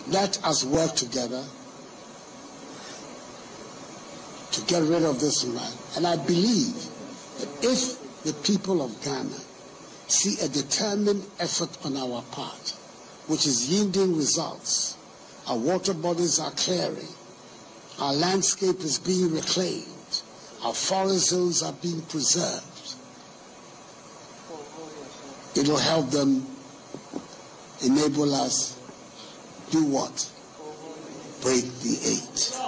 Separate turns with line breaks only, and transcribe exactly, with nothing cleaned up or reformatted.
Let us work together to get rid of this man. And I believe that if the people of Ghana see a determined effort on our part, which is yielding results, our water bodies are clearing, our landscape is being reclaimed, our forest zones are being preserved, it will help them enable us do what? Break the eight.